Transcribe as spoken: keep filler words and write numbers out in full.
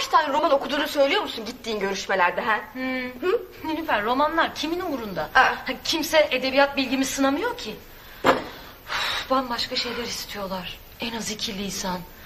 kaç tane roman okuduğunu söylüyor musun gittiğin görüşmelerde ha? Hmm. Hı? Nilüfer, romanlar kimin umurunda? Aa. Kimse edebiyat bilgimi sınamıyor ki. Uf, bambaşka şeyler istiyorlar. En az iki lisan.